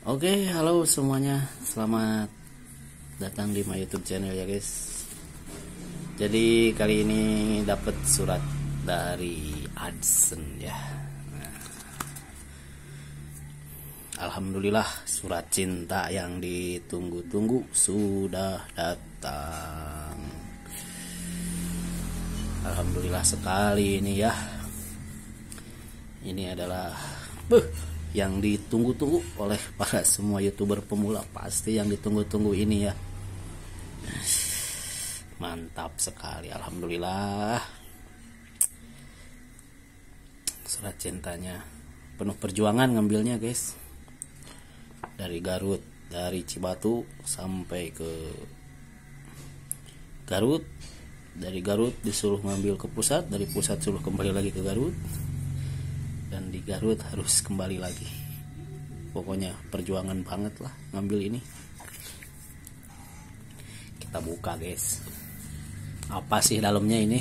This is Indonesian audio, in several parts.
Oke, halo semuanya. Selamat datang di my YouTube channel ya, guys. Jadi kali ini dapat surat dari AdSense ya. Alhamdulillah, surat cinta yang ditunggu-tunggu sudah datang. Alhamdulillah sekali ini ya. Ini adalah yang ditunggu-tunggu oleh para semua YouTuber pemula. Pasti yang ditunggu-tunggu ini ya. Mantap sekali, alhamdulillah. Surat cintanya penuh perjuangan ngambilnya, guys. Dari Garut, dari Cibatu sampai ke Garut. Dari Garut disuruh ngambil ke pusat, dari pusat suruh kembali lagi ke Garut, dan di Garut harus kembali lagi. Pokoknya perjuangan banget lah ngambil ini. Kita buka, guys. Apa sih dalamnya ini?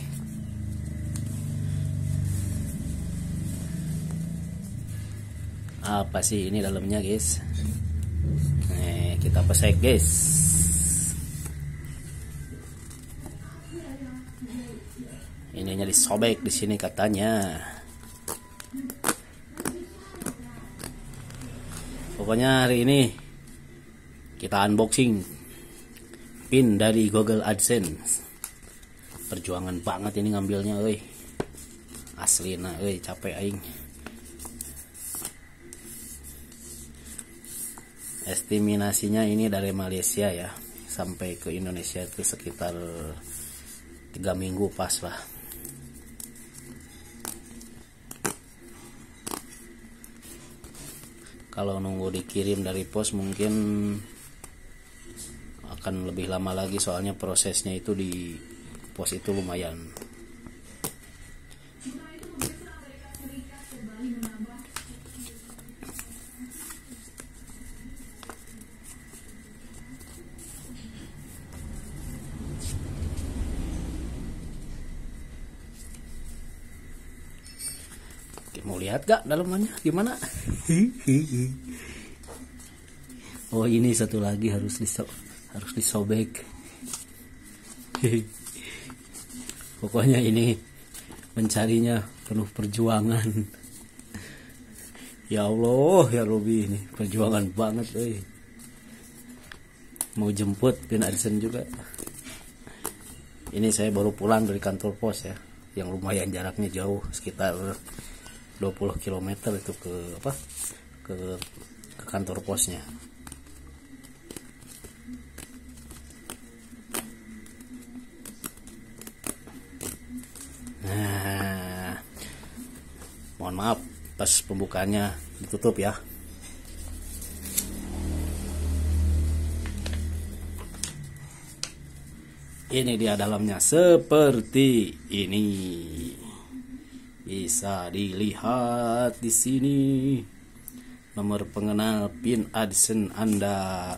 Apa sih ini dalamnya, guys? Kita pesek, guys. Ininya disobek di sini katanya. Pokoknya hari ini kita unboxing pin dari Google AdSense. Perjuangan banget ini ngambilnya, euy. Aslina euy, capek aing. Estimasinya ini dari Malaysia ya, sampai ke Indonesia itu sekitar 3 minggu pas lah. Kalau nunggu dikirim dari pos mungkin akan lebih lama lagi, soalnya prosesnya itu di pos itu lumayan. Mau lihat gak dalamnya gimana? Oh, ini satu lagi harus disobek. Pokoknya ini mencarinya penuh perjuangan. Ya Allah, ya Robi, ini perjuangan banget, Mau jemput pin AdSense juga. Ini saya baru pulang dari kantor pos ya, yang lumayan jaraknya jauh, sekitar 20 km itu ke kantor posnya. Nah, mohon maaf pas pembukaannya ditutup ya. Ini dia dalamnya seperti ini. Bisa dilihat di sini nomor pengenal pin AdSense Anda.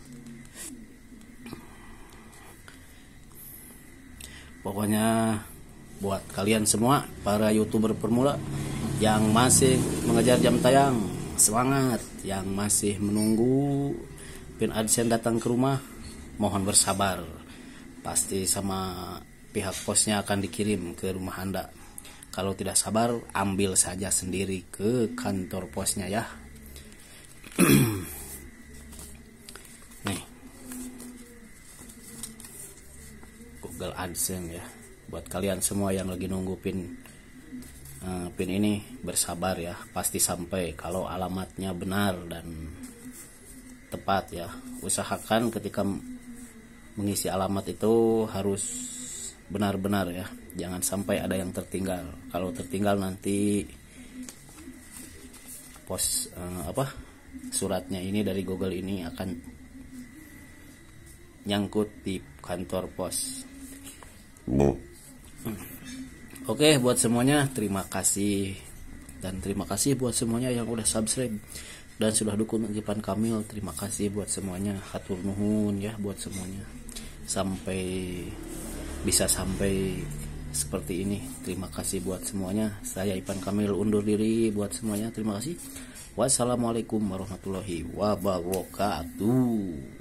Pokoknya buat kalian semua para YouTuber pemula yang masih mengejar jam tayang, semangat. Yang masih menunggu pin AdSense datang ke rumah, mohon bersabar. Pasti sama pihak posnya akan dikirim ke rumah Anda. Kalau tidak sabar, ambil saja sendiri ke kantor posnya ya. Nih, Google AdSense ya. Buat kalian semua yang lagi nunggu pin ini, bersabar ya. Pasti sampai kalau alamatnya benar dan tepat ya. Usahakan ketika mengisi alamat itu harus benar-benar ya, jangan sampai ada yang tertinggal. Kalau tertinggal nanti suratnya ini dari Google ini akan nyangkut di kantor pos. Oke, buat semuanya terima kasih, dan terima kasih buat semuanya yang udah subscribe dan sudah dukung Ipan Kamil. Terima kasih buat semuanya, hatur nuhun ya buat semuanya. Sampai seperti ini. Terima kasih buat semuanya. Saya Ipan Kamil undur diri buat semuanya. Terima kasih. Wassalamualaikum warahmatullahi wabarakatuh.